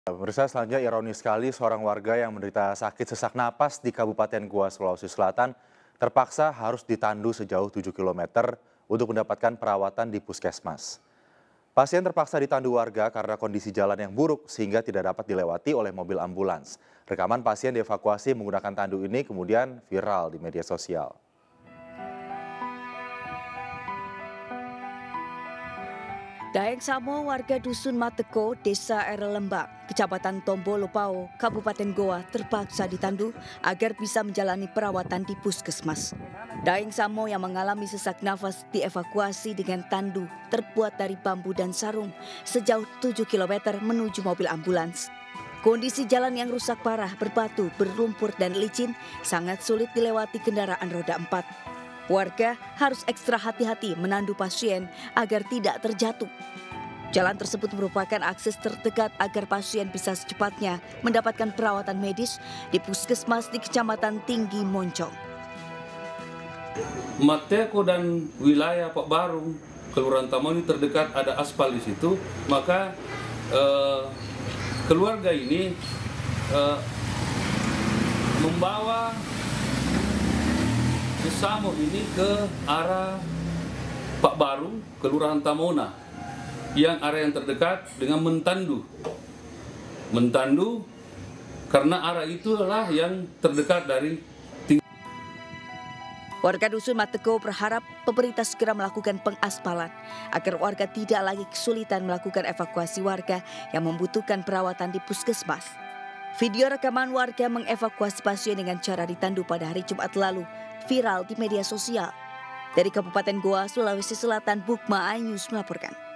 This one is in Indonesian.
Pemirsa, selanjutnya ironis sekali seorang warga yang menderita sakit sesak napas di Kabupaten Goa, Sulawesi Selatan terpaksa harus ditandu sejauh 7 kilometer untuk mendapatkan perawatan di puskesmas. Pasien terpaksa ditandu warga karena kondisi jalan yang buruk sehingga tidak dapat dilewati oleh mobil ambulans. Rekaman pasien dievakuasi menggunakan tandu ini kemudian viral di media sosial. Daeng Samo, warga Dusun Mateko, Desa Lembang, Kecamatan Tombo Lopao, Kabupaten Goa terpaksa ditandu agar bisa menjalani perawatan di puskesmas. Daeng Samo yang mengalami sesak nafas dievakuasi dengan tandu terbuat dari bambu dan sarung sejauh 7 km menuju mobil ambulans. Kondisi jalan yang rusak parah, berbatu, berlumpur dan licin sangat sulit dilewati kendaraan roda 4. Warga harus ekstra hati-hati menandu pasien agar tidak terjatuh. Jalan tersebut merupakan akses terdekat agar pasien bisa secepatnya mendapatkan perawatan medis di puskesmas di Kecamatan Tinggi Moncong. Mateko dan wilayah Pak Barung, Kelurahan Tamoni terdekat ada aspal di situ, maka keluarga ini membawa Samo ini ke arah Pak Barung, Kelurahan Tamona, yang area yang terdekat dengan mentandu karena arah itulah yang terdekat dari. Warga Dusun Mateko berharap pemerintah segera melakukan pengaspalan agar warga tidak lagi kesulitan melakukan evakuasi warga yang membutuhkan perawatan di puskesmas. Video rekaman warga mengevakuasi pasien dengan cara ditandu pada hari Jumat lalu viral di media sosial. Dari Kabupaten Goa, Sulawesi Selatan, Bukma Ayus melaporkan.